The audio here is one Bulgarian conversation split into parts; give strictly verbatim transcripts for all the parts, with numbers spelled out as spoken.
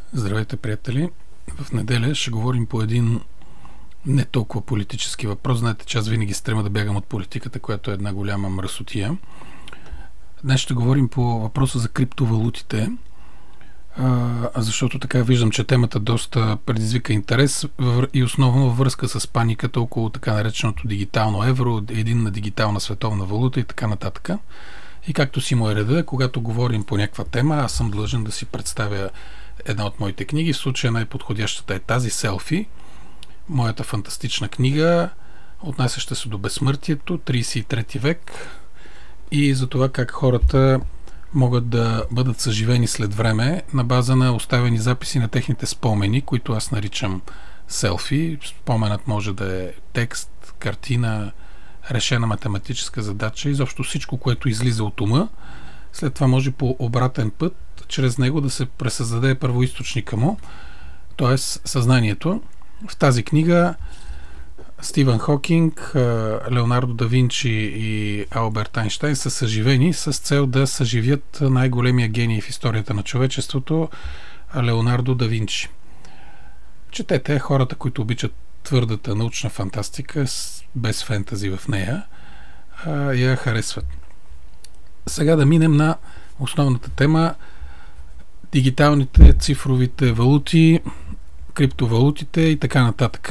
Здравейте, приятели! В неделя ще говорим по един не толкова политически въпрос. Знаете, че аз винаги стрема да бягам от политиката, която е една голяма мръсотия. Днес ще говорим по въпроса за криптовалутите, защото така виждам, че темата доста предизвика интерес и основно във връзка с паниката около така нареченото дигитално евро, единна дигитална световна валута и така нататък. И както си му е реда, когато говорим по някаква тема, аз съм длъжен да си представя една от моите книги. В случая най-подходящата е тази "Селфи", моята фантастична книга, отнасяща се до безсмъртието, тридесет и трети век, и за това как хората могат да бъдат съживени след време на база на оставени записи на техните спомени, които аз наричам селфи. Споменът може да е текст, картина, решена математическа задача, изобщо всичко, което излиза от ума. След това може по обратен път, чрез него да се пресъздаде първоизточника му, т.е. съзнанието. В тази книга Стивън Хокинг, Леонардо да Винчи и Алберт Айнщайн са съживени с цел да съживят най-големия гений в историята на човечеството, Леонардо да Винчи. Четете, хората, които обичат твърдата научна фантастика, без фентази в нея, я харесват. Сега да минем на основната тема – дигиталните, цифровите валути, криптовалутите и така нататък.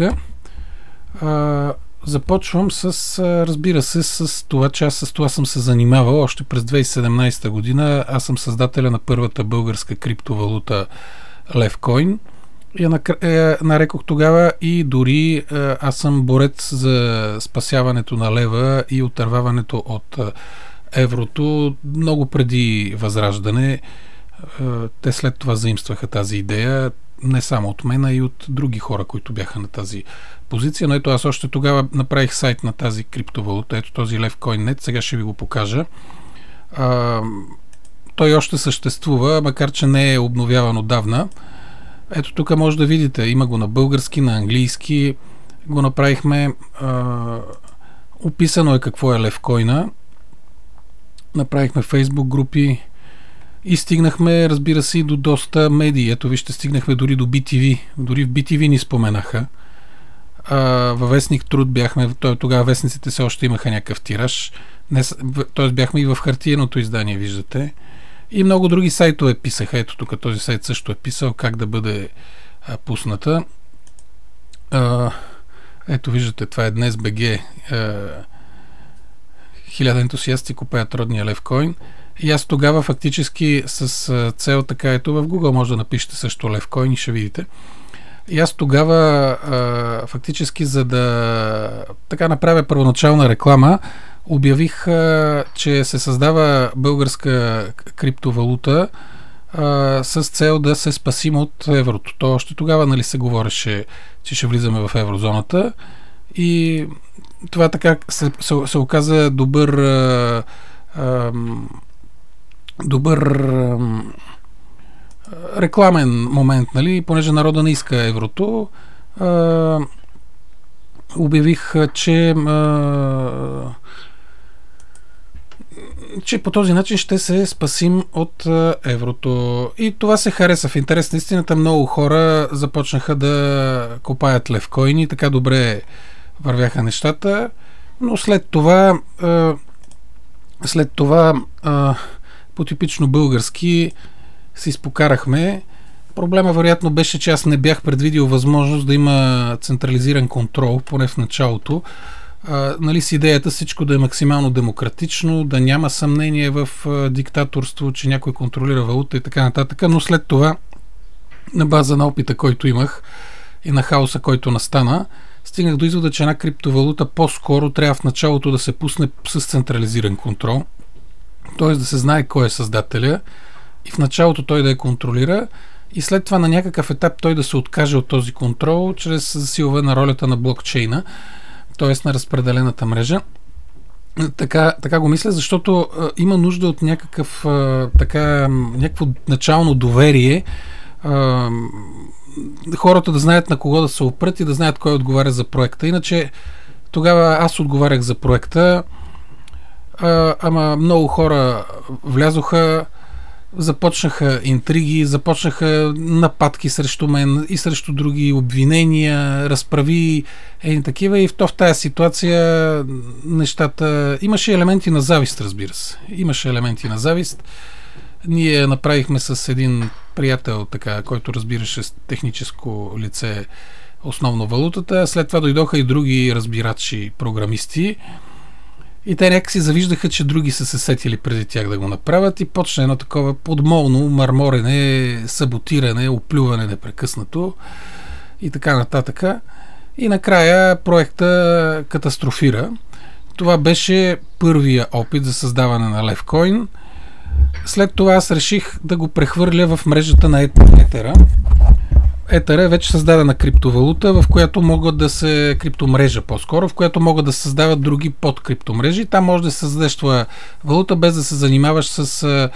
Започвам с, разбира се, с това, че аз с това съм се занимавал още през две хиляди и седемнадесета година. Аз съм създателя на първата българска криптовалута Левкоин. Я нарекох тогава и дори аз съм борец за спасяването на лева и отърваването от еврото много преди Възраждане. Те след това заимстваха тази идея не само от мен, а и от други хора, които бяха на тази позиция. Но ето, аз още тогава направих сайт на тази криптовалута. Ето този Levcoin точка нет. Сега ще ви го покажа. А, той още съществува, макар че не е обновяван отдавна. Ето тук може да видите. Има го на български, на английски. Го направихме. А, описано е какво е Левкоина. Направихме фейсбук групи и стигнахме, разбира се, и до доста медии. Ето вижте, стигнахме дори до би ти ви. Дори в би ти ви ни споменаха. А, във вестник Труд бяхме, тогава вестниците все още имаха някакъв тираж. Т.е. бяхме и в хартиеното издание, виждате. И много други сайтове писаха. Ето тук този сайт също е писал как да бъде а, пусната. А, ето виждате, това е днес точка би джи. Хиляда ентусиасти купаят родния Левкоин. И аз тогава фактически с цел така, ето в Google може да напишете също Левкоин и ще видите. И аз тогава а, фактически, за да така направя първоначална реклама, обявих, а, че се създава българска криптовалута а, с цел да се спасим от еврото. То още тогава, нали, се говореше, че ще влизаме в еврозоната, и това така се, се, се оказа добър а, а, добър а, рекламен момент, нали, понеже народа не иска еврото. А, обявих, че а, че по този начин ще се спасим от а, еврото. И това се хареса. В интерес на истината много хора започнаха да купаят левкоини. Така добре вървяха нещата. Но след това а, след това а, по типично български се изпокарахме. Проблема вероятно беше, че аз не бях предвидил възможност да има централизиран контрол, поне в началото. А, нали, с идеята всичко да е максимално демократично, да няма съмнение в а, диктаторство, че някой контролира валута и така нататък. Но след това, на база на опита, който имах и на хаоса, който настана, стигнах до извода, че една криптовалута по-скоро трябва в началото да се пусне с централизиран контрол, т.е. да се знае кой е създателя и в началото той да я контролира, и след това на някакъв етап той да се откаже от този контрол чрез засилване на ролята на блокчейна, т.е. на разпределената мрежа. Така, така го мисля, защото а, има нужда от някакъв а, така, някакво начално доверие, а, хората да знаят на кого да се опрат и да знаят кой отговаря за проекта. Иначе тогава аз отговарях за проекта, а, ама много хора влязоха, започнаха интриги, започнаха нападки срещу мен и срещу други, обвинения, разправи, е, такива, и в, то, в тази ситуация нещата... Имаше елементи на завист, разбира се. Имаше елементи на завист. Ние направихме с един приятел, така, който разбираше с техническо лице основно валутата. След това дойдоха и други разбирачи, програмисти. И те някак си завиждаха, че други са се сетили преди тях да го направят, и почна едно такова подмолно мърморене, саботиране, оплюване непрекъснато и така нататък. И накрая проекта катастрофира. Това беше първия опит за създаване на Levcoin. След това аз реших да го прехвърля в мрежата на Етера. Етер е вече създадена криптовалута, в която могат да се... криптомрежа по-скоро, в която могат да се създават други подкриптомрежи. Там може да се създадеш твоя валута, без да се занимаваш с... А,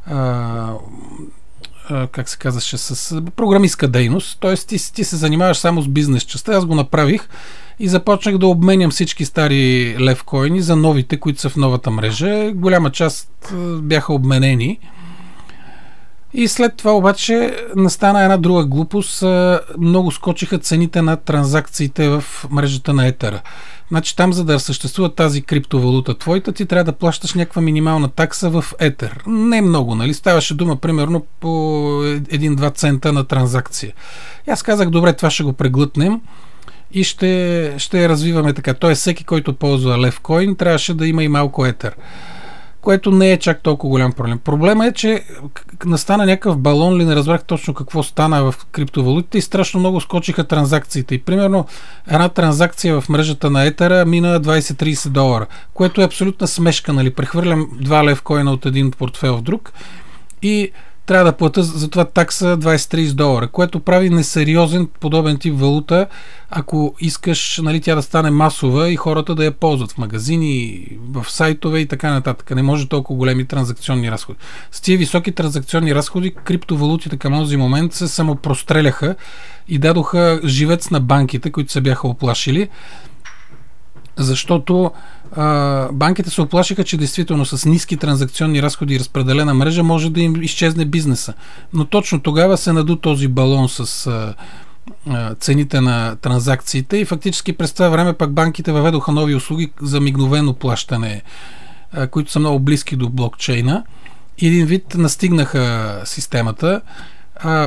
а, как се казваше? С програмистка дейност. Тоест ти, ти се занимаваш само с бизнес частта. Аз го направих и започнах да обменям всички стари Levcoin за новите, които са в новата мрежа. Голяма част бяха обменени. И след това обаче настана една друга глупост. Много скочиха цените на транзакциите в мрежата на Етера. Значи там, за да съществува тази криптовалута твоята, ти трябва да плащаш някаква минимална такса в Етер. Не много, нали? Ставаше дума примерно по един-два цента на транзакция. И аз казах, добре, това ще го преглътнем и ще, ще я развиваме така. Тоест всеки, който ползва Levcoin, трябваше да има и малко Етер, което не е чак толкова голям проблем. Проблема е, че настана някакъв балон, ли не разбрах точно какво стана в криптовалутите, и страшно много скочиха транзакциите. И примерно една транзакция в мрежата на Етера мина двайсет-трийсет долара, което е абсолютна смешка, нали? Прехвърлям два Levcoin от един портфел в друг и трябва да платя за това такса двайсет-трийсет долара, което прави несериозен подобен тип валута, ако искаш, нали, тя да стане масова и хората да я ползват в магазини, в сайтове и така нататък. Не може толкова големи транзакционни разходи. С тия високи транзакционни разходи криптовалутите към този момент се самопростреляха и дадоха живец на банките, които се бяха оплашили, защото а, банките се оплашиха, че действително с ниски транзакционни разходи и разпределена мрежа може да им изчезне бизнеса. Но точно тогава се наду този балон с а, а, цените на транзакциите и фактически през това време пак банките въведоха нови услуги за мигновено плащане, а, които са много близки до блокчейна, и един вид настигнаха системата. А,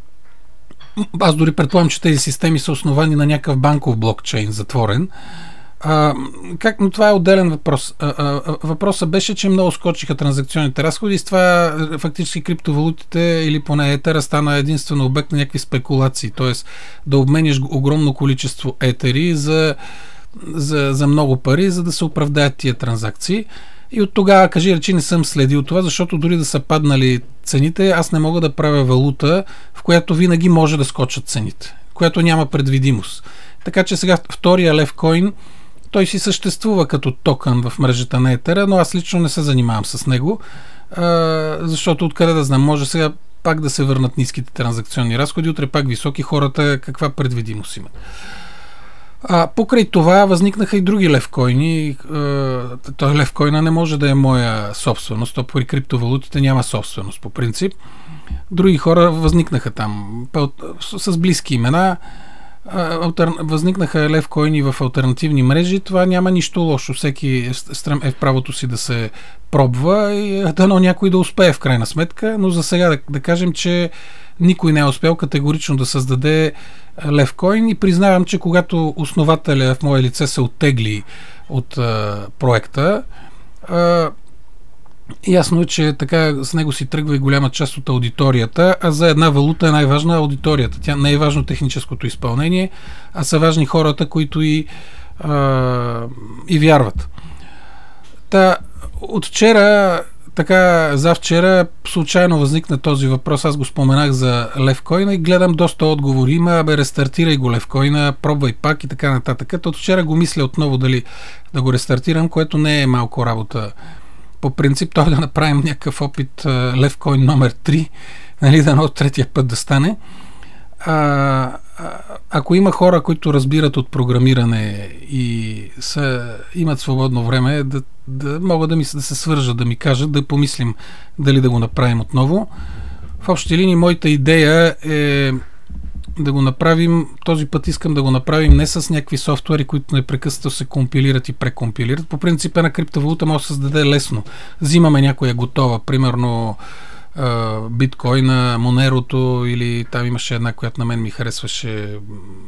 аз дори предполагам, че тези системи са основани на някакъв банков блокчейн, затворен. А, как, но това е отделен въпрос. А, а, въпросът беше, че много скочиха транзакционните разходи и с това фактически криптовалутите, или поне Етера, стана единствено обект на някакви спекулации, т.е. да обменяш огромно количество етери за, за, за много пари, за да се оправдаят тия транзакции. И от тогава, кажи речи, не съм следил това, защото дори да са паднали цените, аз не мога да правя валута, в която винаги може да скочат цените, която няма предвидимост. Така че сега втория Levcoin, той си съществува като токен в мрежата на Етера, но аз лично не се занимавам с него, а, защото откъде да знам, може сега пак да се върнат ниските транзакционни разходи, утре пак високи, хората каква предвидимост имат. А, покрай това възникнаха и други Levcoin. Той Levcoin не може да е моя собственост, то при криптовалутите няма собственост по принцип. Други хора възникнаха там с близки имена. Възникнаха Levcoin в алтернативни мрежи. Това няма нищо лошо. Всеки е в правото си да се пробва и дано някой да успее в крайна сметка, но за сега да, да кажем, че никой не е успял категорично да създаде Levcoin, и признавам, че когато основателя в мое лице се оттегли от а, проекта, а, ясно е, че така с него си тръгва и голяма част от аудиторията, а за една валута е най-важна аудиторията. Тя не е важно техническото изпълнение, а са важни хората, които и, а, и вярват. Та, от вчера, така завчера, случайно възникна този въпрос, аз го споменах за Levcoin и гледам доста отговори. Има, абе, рестартирай го Levcoin, пробвай пак и така нататък. От вчера го мисля отново дали да го рестартирам, което не е малко работа. По принцип, той да направим някакъв опит uh, Levcoin номер три, нали, да от третия път да стане. А, ако има хора, които разбират от програмиране и са, имат свободно време, да, да могат да, ми, да се свържат, да ми кажат, да помислим дали да го направим отново. В общи линии моята идея е да го направим, този път искам да го направим не с някакви софтуери, които непрекъснато се компилират и прекомпилират. По принцип една криптовалута може да се създаде лесно. Взимаме някоя готова, примерно биткоина, Монерото или там имаше една, която на мен ми харесваше,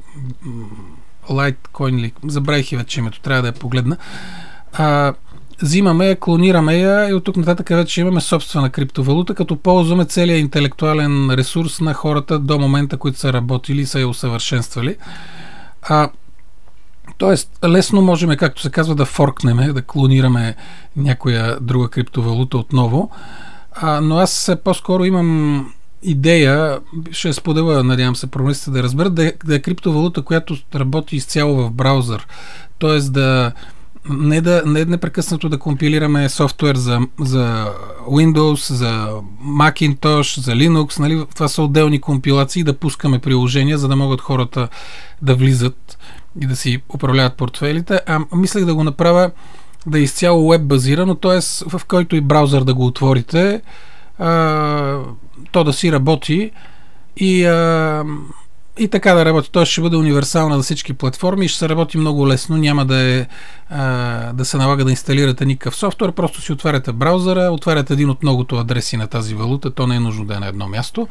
Litecoin ли, забравих и вече името, трябва да я погледна. А, взимаме я, клонираме я и от тук нататък вече имаме собствена криптовалута, като ползваме целият интелектуален ресурс на хората до момента, които са работили и са я усъвършенствали. А, тоест, лесно можем, както се казва, да форкнеме, да клонираме някоя друга криптовалута отново. А, но аз по-скоро имам идея, ще споделя, надявам се, програмистите да разберат, да е, да е криптовалута, която работи изцяло в браузър. Тоест да не, да, не непрекъснато да компилираме софтуер за, за Windows, за Macintosh, за Linux, нали? Това са отделни компилации, да пускаме приложения, за да могат хората да влизат и да си управляват портфейлите. А мислех да го направя да е изцяло веб базирано, т.е. в който и браузър да го отворите, а, то да си работи и, а, и така да работи. Той ще бъде универсална за всички платформи и ще се работи много лесно. Няма да, е, а, да се налага да инсталирате никакъв софтуер, просто си отваряте браузъра, отваряте един от многото адреси на тази валута, то не е нужно да е на едно място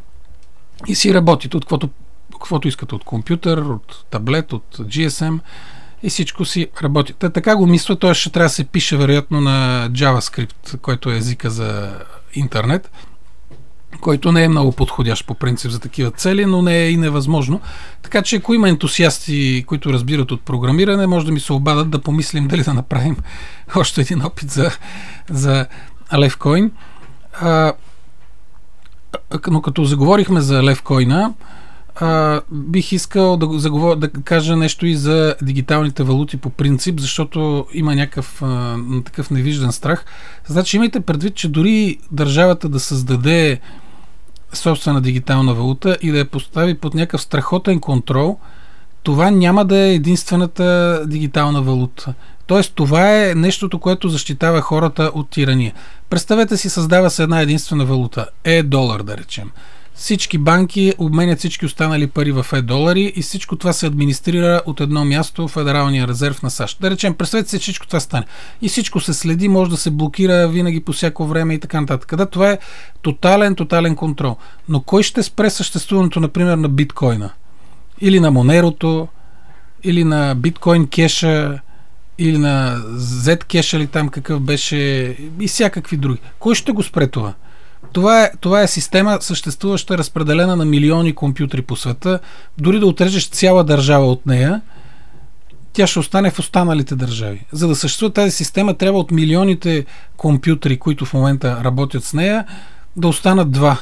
и си работите от каквото, каквото искате, от компютър, от таблет, от джи ес ем и всичко си работи. Та, така го мисля, т.е. ще трябва да се пише вероятно на JavaScript, който е езика за интернет, който не е много подходящ по принцип за такива цели, но не е и невъзможно. Така че ако има ентусиасти, които разбират от програмиране, може да ми се обадат да помислим дали да направим още един опит за, за Levcoin. А, но като заговорихме за Levcoin, Uh, бих искал да, заговор... да кажа нещо и за дигиталните валути по принцип, защото има някакъв uh, такъв невиждан страх. Значи имайте предвид, че дори държавата да създаде собствена дигитална валута и да я постави под някакъв страхотен контрол, това няма да е единствената дигитална валута. Тоест това е нещото, което защитава хората от тирания. Представете си, създава се една единствена валута, е-долар да речем. Всички банки обменят всички останали пари в е-долари и всичко това се администрира от едно място в Федералния резерв на САЩ. Да речем, представете си, всичко това стане. И всичко се следи, може да се блокира винаги по всяко време и така нататък. Да, това е тотален, тотален контрол. Но кой ще спре съществуването, например, на биткоина? Или на Монерото, или на биткоин кеша, или на Z-кеша, или там какъв беше, и всякакви други. Кой ще го спре това? Това е, това е система, съществуваща, разпределена на милиони компютри по света. Дори да отрежеш цяла държава от нея, тя ще остане в останалите държави. За да съществува тази система, трябва от милионите компютри, които в момента работят с нея, да останат два.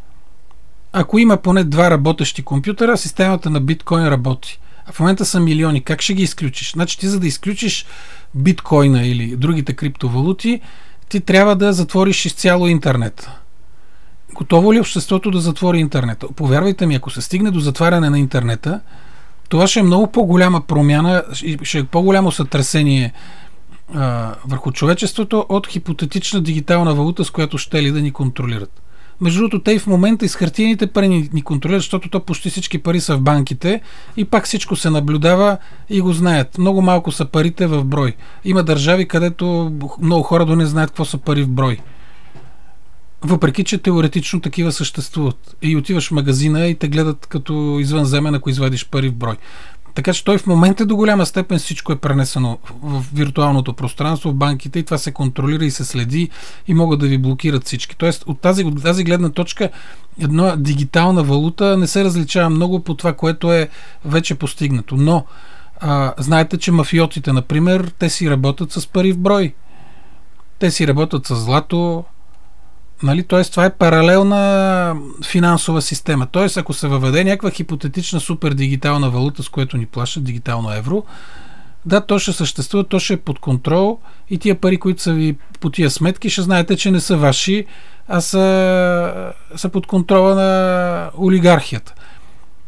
Ако има поне два работещи компютъра, системата на биткоин работи. А в момента са милиони. Как ще ги изключиш? Значи ти, за да изключиш биткоина или другите криптовалути, ти трябва да затвориш изцяло интернет. Готово ли обществото да затвори интернета? Повярвайте ми, ако се стигне до затваряне на интернета, това ще е много по-голяма промяна, ще е по-голямо сътресение а, върху човечеството от хипотетична дигитална валута, с която ще ли да ни контролират. Между другото, те и в момента и с хартиените пари ни, ни контролират, защото то почти всички пари са в банките и пак всичко се наблюдава и го знаят. Много малко са парите в брой. Има държави, където много хора до не знаят какво са пари в брой. Въпреки че теоретично такива съществуват. И отиваш в магазина и те гледат като извънземен, ако извадиш пари в брой. Така че той в момента до голяма степен всичко е пренесено в виртуалното пространство, в банките и това се контролира и се следи и могат да ви блокират всички. Тоест от тази, от тази гледна точка една дигитална валута не се различава много по това, което е вече постигнато. Но а, знаете, че мафиотите, например, те си работят с пари в брой. Те си работят с злато. Нали? Тоест, това е паралелна финансова система. Тоест, ако се въведе някаква хипотетична супер дигитална валута, с което ни плащат дигитално евро, да, то ще съществува, то ще е под контрол и тия пари, които са ви по тия сметки, ще знаете, че не са ваши, а са, са под контрола на олигархията.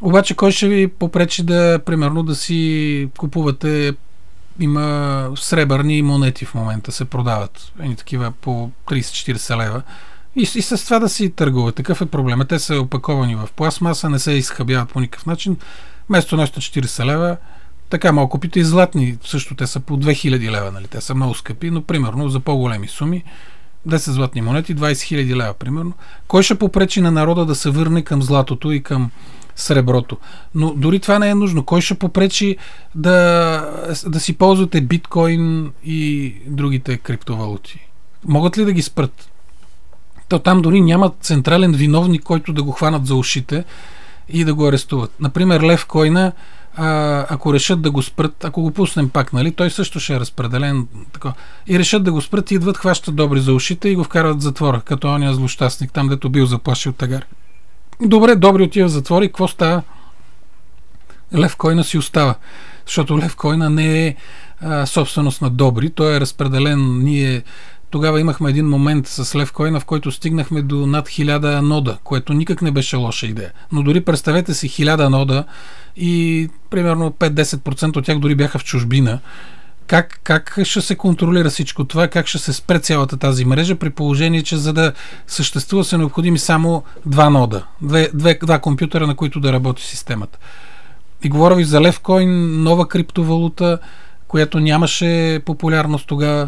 Обаче кой ще ви попречи да, примерно, да си купувате, има сребърни монети в момента, се продават. Едни такива по трийсет-четирийсет лева. И, и с това да си търгуват. Такъв е проблема. Те са опаковани в пластмаса, не се изхабяват по никакъв начин. Вместо нещо четирийсет лева, така малко купите и златни. Също те са по две хиляди лева, нали? Те са много скъпи, но примерно за по-големи суми десет златни монети, двайсет хиляди лева, примерно. Кой ще попречи на народа да се върне към златото и към среброто? Но дори това не е нужно. Кой ще попречи да, да си ползвате биткоин и другите криптовалути? Могат ли да ги спрат? То там дори няма централен виновник, който да го хванат за ушите и да го арестуват. Например, Левкоина, а, ако решат да го спрат, ако го пуснем пак, нали, той също ще е разпределен така, и решат да го спрат, идват, хващат добри за ушите и го вкарват в затвора, като ония злощастник, там дето бил заплашил тагар. Добре, добри отива в затвор и какво става? Левкоина си остава, защото Левкоина не е а, собственост на добри, той е разпределен. Ние тогава имахме един момент с Левкоина, в който стигнахме до над хиляда нода, което никак не беше лоша идея. Но дори представете си хиляда нода и примерно пет-десет процента от тях дори бяха в чужбина. Как, как ще се контролира всичко това? Как ще се спре цялата тази мрежа, при положение, че за да съществува са необходими само два нода, две, две, два компютъра, на които да работи системата. И говоря ви за Левкоин, нова криптовалута, която нямаше популярност тогава.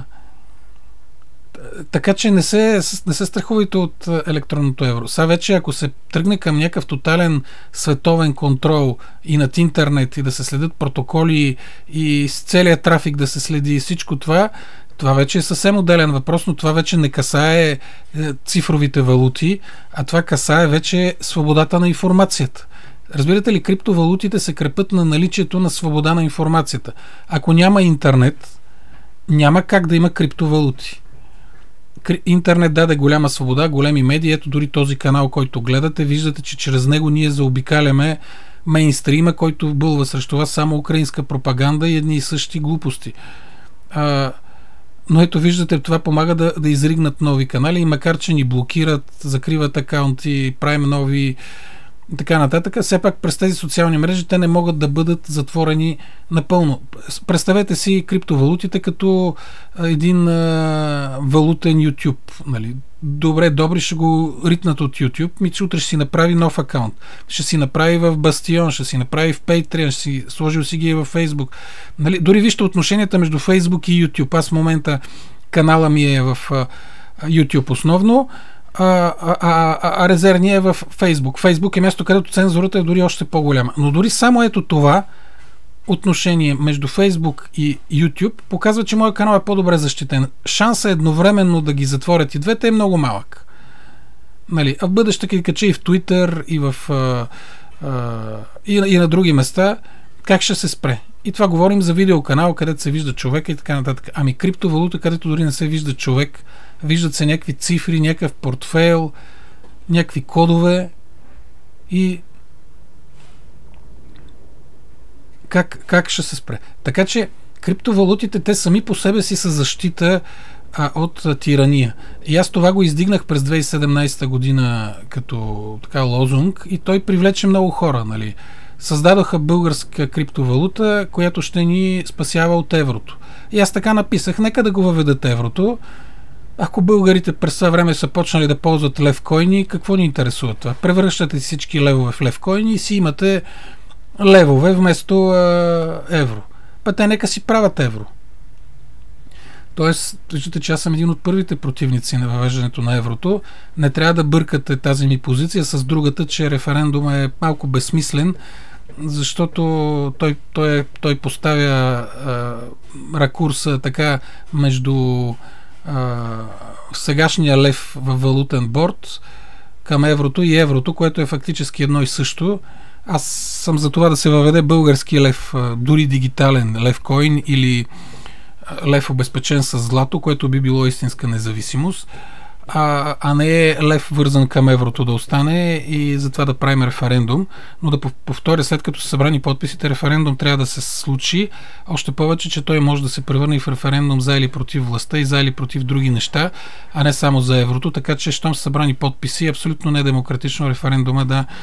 Така че не се, не се страхувайте от електронното евро. Сега вече, ако се тръгне към някакъв тотален световен контрол и над интернет и да се следят протоколи и с целият трафик да се следи всичко това, това вече е съвсем отделен въпрос, но това вече не касае цифровите валути, а това касае вече свободата на информацията. Разбирате ли, криптовалутите се крепят на наличието на свобода на информацията. Ако няма интернет, няма как да има криптовалути. Интернет даде голяма свобода, големи медии. Ето дори този канал, който гледате, виждате, че чрез него ние заобикаляме мейнстрима, който бълва срещу вас само украинска пропаганда и едни и същи глупости. А, но ето виждате, това помага да, да изригнат нови канали и макар, че ни блокират, закриват акаунти, правим нови и така нататък, все пак през тези социални мрежи те не могат да бъдат затворени напълно. Представете си криптовалутите като един а, валутен YouTube. Нали? Добре, добри ще го ритнат от YouTube, ми че утре ще си направи нов акаунт. Ще си направи в Бастион, ще си направи в Patreon, ще си сложил си ги в Facebook. Нали? Дори вижте отношенията между Facebook и YouTube. Аз в момента канала ми е в а, YouTube основно, А, а, а, а резервния е в Фейсбук. Фейсбук е място, където цензурата е дори още по-голяма. Но дори само ето това отношение между Фейсбук и YouTube показва, че моят канал е по-добре защитен. Шансът едновременно да ги затворят и двете е много малък. Нали, а в бъдеще ги кача и в Twitter, и в а, а, и, и на други места, как ще се спре. И това говорим за видеоканал, където се вижда човека и така нататък. Ами криптовалута, където дори не се вижда човек, виждат се някакви цифри, някакъв портфейл, някакви кодове и как, как ще се спре. Така че криптовалутите, те сами по себе си са защита а, от а, тирания. И аз това го издигнах през две хиляди и седемнадесета година като така лозунг и той привлече много хора. Нали. Създадоха българска криптовалута, която ще ни спасява от еврото. И аз така написах, нека да го въведат еврото. Ако българите през това време са почнали да ползват левкоини, какво ни интересува това? Превръщате всички левове в левкоини и си имате левове вместо а, евро. Па те нека си правят евро. Тоест, виждате, че аз съм един от първите противници на въвеждането на еврото. Не трябва да бъркате тази ми позиция с другата, че референдум е малко безсмислен, защото той, той, той поставя а, ракурса така между Uh, сегашния лев във валутен борд към еврото и еврото, което е фактически едно и също. Аз съм за това да се въведе български лев, дори дигитален левкоин или лев обезпечен с злато, което би било истинска независимост, а, а не е лев вързан към еврото да остане и затова да правим референдум. Но да повторя, след като са събрани подписите, референдум трябва да се случи, още повече, че той може да се превърне в референдум за или против властта и за или против други неща, а не само за еврото, така че щом са събрани подписи, абсолютно недемократично референдума да,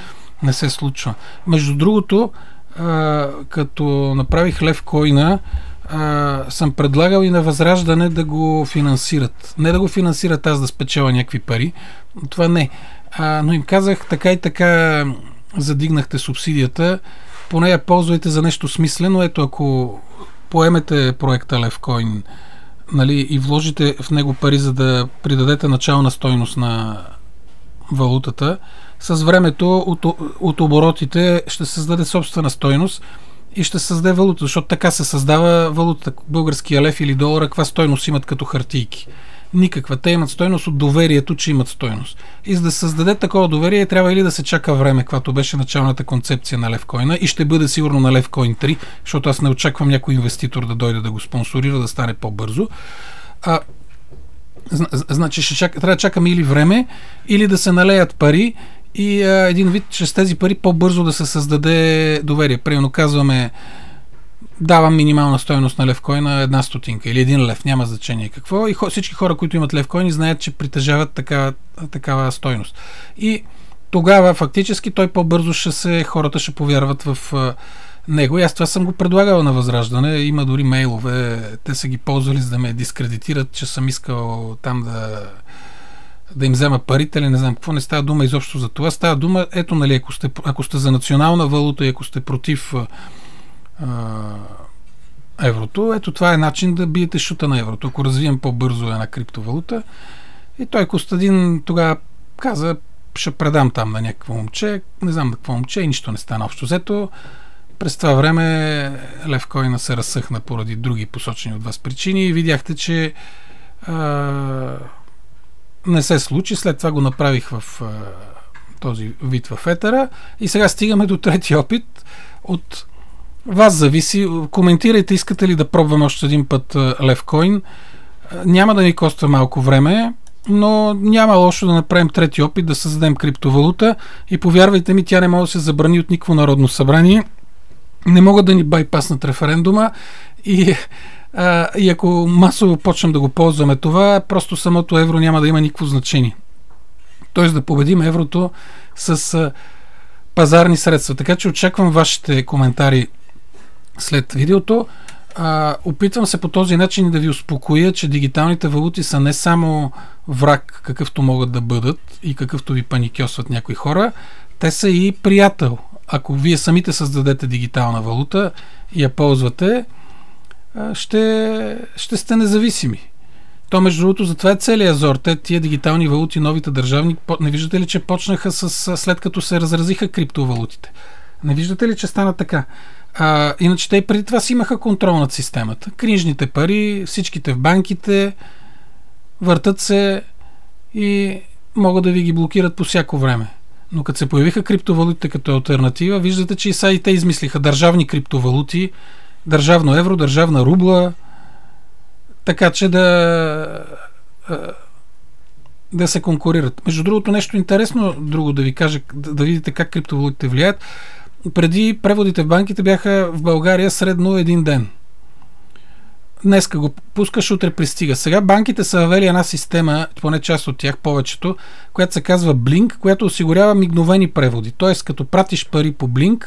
Не се случва. Между другото, а, като направих Левкоина, а, съм предлагал и на Възраждане да го финансират. Не да го финансират аз да спечеля някакви пари, това не. А, но им казах, така и така задигнахте субсидията, поне я ползвайте за нещо смислено. Ето, ако поемете проекта Левкоин, нали, и вложите в него пари, за да придадете начална стойност на валутата, с времето от, от оборотите ще създаде собствена стойност и ще създаде валута, защото така се създава валута. Българския лев или долара, каква стойност имат като хартийки? Никаква. Те имат стойност от доверието, че имат стойност. И за да създаде такова доверие, трябва или да се чака време, каквато беше началната концепция на Левкоина, и ще бъде сигурно на Левкоин три, защото аз не очаквам някой инвеститор да дойде да го спонсорира, да стане по-бързо. А, значи ще чака, трябва да чакаме или време, или да се налеят пари и а, един вид, чрез тези пари по-бързо да се създаде доверие. Примерно казваме, давам минимална стойност на Левкоина една стотинка или един лев, няма значение какво. И всички хора, които имат Левкоини, знаят, че притежават такава, такава стойност. И тогава фактически той по-бързо ще се, хората ще повярват в а, него. И аз това съм го предлагал на Възраждане. Има дори мейлове, те са ги ползвали, за да ме дискредитират, че съм искал там да да им взема парите, или не знам какво. Не става дума изобщо за това. Става дума, ето, нали, ако сте, ако сте за национална валута и ако сте против а, еврото, ето това е начин да биете шута на еврото. Ако развием по-бързо една криптовалута. И той Костадин тогава каза, ще предам там на някакво момче, не знам на какво момче, и нищо не стана общо взето. През това време Левкоина се разсъхна поради други посочени от вас причини и видяхте, че а, не се случи. След това го направих в а, този вид в етера и сега стигаме до трети опит. От вас зависи. Коментирайте, искате ли да пробвам още един път Левкоин. Няма да ни коства малко време, но няма лошо да направим трети опит, да създадем криптовалута и повярвайте ми, тя не може да се забрани от никакво народно събрание. Не могат да ни байпаснат референдума и, а, и ако масово почнем да го ползваме това, просто самото евро няма да има никакво значение. Тоест да победим еврото с а, пазарни средства. Така че очаквам вашите коментари след видеото. А, опитвам се по този начин да ви успокоя, че дигиталните валути са не само враг, какъвто могат да бъдат и какъвто ви паникьосват някои хора, те са и приятел. Ако вие самите създадете дигитална валута и я ползвате, ще, ще сте независими. То, между другото, затова е целият зор. Те, тия дигитални валути, новите държавни, не виждате ли, че почнаха с, след като се разразиха криптовалутите? Не виждате ли, че стана така? А, иначе те и преди това си имаха контрол над системата. Книжните пари, всичките в банките, въртат се и могат да ви ги блокират по всяко време. Но като се появиха криптовалутите като алтернатива, виждате, че и са и те измислиха държавни криптовалути, държавно евро, държавна рубла, така че да да се конкурират. Между другото, нещо интересно друго да ви кажа, да видите как криптовалутите влияят. Преди преводите в банките бяха в България средно един ден. Днеска го пускаш, утре пристига. Сега банките са въвели една система, поне част от тях, повечето, която се казва Blink, която осигурява мигновени преводи. Тоест, като пратиш пари по Blink,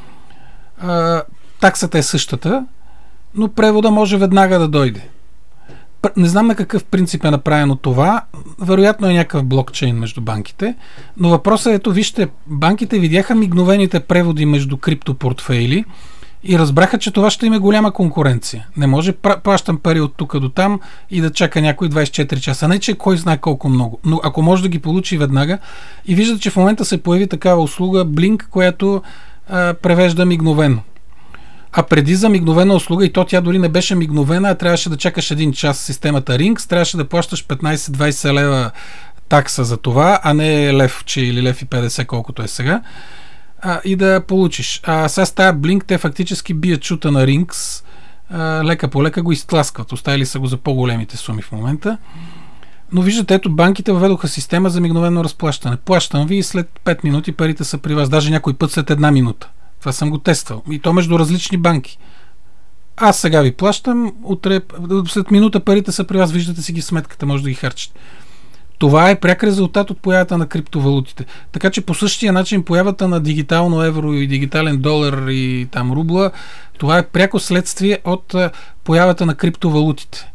таксата е същата, но превода може веднага да дойде. Не знам на какъв принцип е направено това. Вероятно е някакъв блокчейн между банките, но въпросът е, ето, вижте, банките видяха мигновените преводи между криптопортфейли и разбраха, че това ще има голяма конкуренция. Не може плащам пари от тук до там и да чака някой двайсет и четири часа. Не, че кой знае колко много. Но ако може да ги получи веднага. И виждате, че в момента се появи такава услуга Blink, която а, превежда мигновено. А преди за мигновена услуга, и то тя дори не беше мигновена, а трябваше да чакаш един час в системата Rinx, трябваше да плащаш петнайсет-двайсет лева такса за това, а не левче или лев и петдесет, колкото е сега. А, и да получиш. А сега с тая Blink те фактически бият чута на Rinx, а, лека по лека го изтласкват. Оставили са го за по-големите суми в момента. Но виждате, ето, банките въведоха система за мигновено разплащане. Плащам ви и след пет минути парите са при вас. Даже някой път след една минута. Това съм го тествал. И то между различни банки. Аз сега ви плащам, утре, след минута парите са при вас, виждате си ги в сметката, може да ги харчите. Това е пряк резултат от появата на криптовалутите. Така че по същия начин появата на дигитално евро и дигитален долар и там рубла, това е пряко следствие от появата на криптовалутите.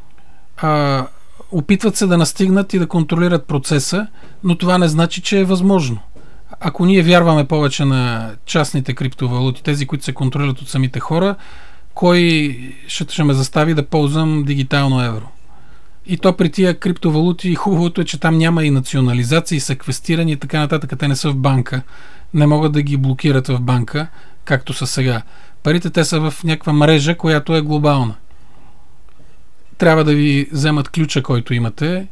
А, опитват се да настигнат и да контролират процеса, но това не значи, че е възможно. Ако ние вярваме повече на частните криптовалути, тези, които се контролират от самите хора, кой ще, ще ме застави да ползвам дигитално евро? И то при тия криптовалути хубавото е, че там няма и национализация, и секвестиране и така нататък. Те не са в банка. Не могат да ги блокират в банка, както са сега. Парите те са в някаква мрежа, която е глобална. Трябва да ви вземат ключа, който имате,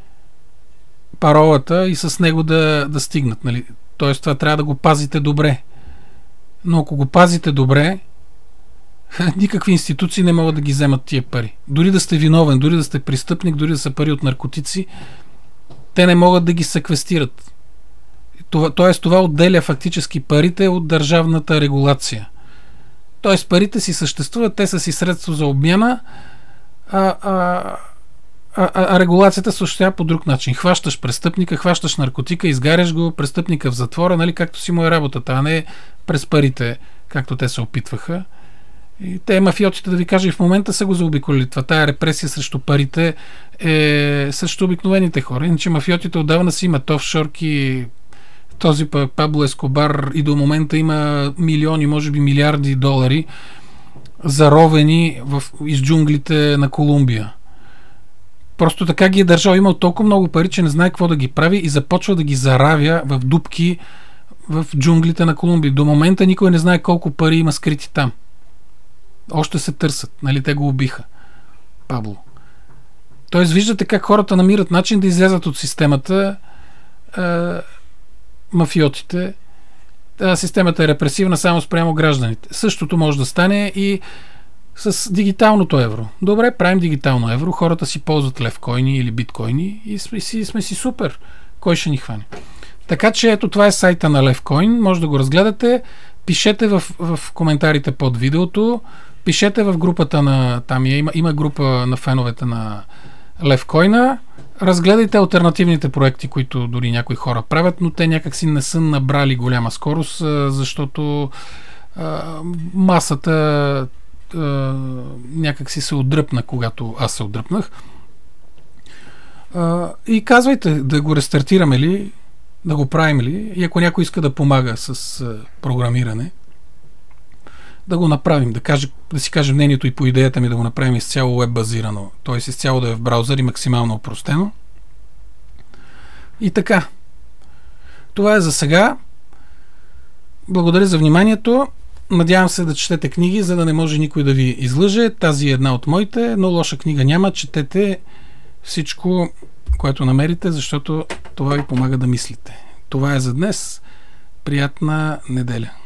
паролата и с него да, да стигнат. Нали? Тоест това трябва да го пазите добре. Но ако го пазите добре, никакви институции не могат да ги вземат тия пари. Дори да сте виновен, дори да сте престъпник, дори да са пари от наркотици, те не могат да ги секвестират. Това, тоест това отделя фактически парите от държавната регулация. Тоест парите си съществуват, те са си средство за обмяна, а, а, а, а регулацията се осъществява по друг начин. Хващаш престъпника, хващаш наркотика, изгаряш го, престъпника в затвора, нали, както си му е работата, а не през парите, както те се опитваха. И те мафиотите, да ви кажа, и в момента са го заобиколили. Това, тая репресия срещу парите е срещу обикновените хора. Иначе мафиотите отдавна си имат офшорки. Този Пабло Ескобар и до момента има милиони, може би милиарди долари заровени в, из джунглите на Колумбия. Просто така ги е държал. Имал толкова много пари, че не знае какво да ги прави и започва да ги заравя в дупки в джунглите на Колумбия. До момента никой не знае колко пари има скрити там. Още се търсят. Нали, те го убиха. Пабло. Тоест, виждате как хората намират начин да излязат от системата, е, мафиотите. Та, системата е репресивна само спрямо гражданите. Същото може да стане и с дигиталното евро. Добре, правим дигитално евро, хората си ползват левкоини или биткоини и сме си, сме си супер. Кой ще ни хване? Така че ето това е сайта на Levcoin. Може да го разгледате. Пишете в, в коментарите под видеото. Пишете в групата на... Там има, има група на феновете на Levcoin. Разгледайте алтернативните проекти, които дори някои хора правят, но те някакси не са набрали голяма скорост, защото а, масата а, някакси се отдръпна, когато аз се отдръпнах. А, и казвайте, да го рестартираме ли, да го правим ли, и ако някой иска да помага с а, програмиране, да го направим, да, каже, да си каже мнението и по идеята ми да го направим изцяло веб базирано, т.е. изцяло да е в браузър и максимално опростено. И така. Това е за сега. Благодаря за вниманието. Надявам се да четете книги, за да не може никой да ви излъже. Тази е една от моите, но лоша книга няма. Четете всичко, което намерите, защото това ви помага да мислите. Това е за днес. Приятна неделя!